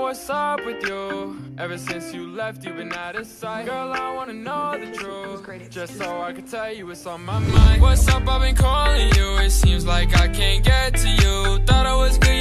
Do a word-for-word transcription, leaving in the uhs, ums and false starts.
what's up with you? Ever since you left, you've been out of sight. Girl, I wanna know the truth, just so I can tell you what's on my mind. What's up, I've been calling you. It seems like I can't get to you. Thought I was good,